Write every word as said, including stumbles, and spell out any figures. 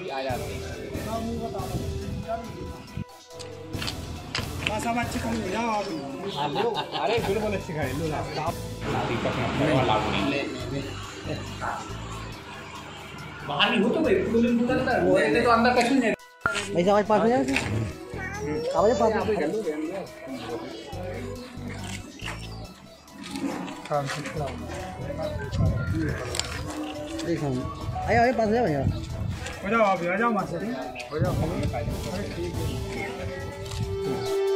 भी आ जाते हैं। बस अब अच्छी कम हो जाओ आप। अरे बिल्कुल अच्छी खाई लो आप बाहर नहीं हो तो भाई पूरे दिन पूरा है वो तो अंदर कहीं नहीं ऐसा आवाज पास में जाओ आवाज पास में कर लो काम सिखला देखो आया आया पास जाओ भैया हो जाओ आप आ जाओ मास्टर हो जाओ। अरे ठीक है।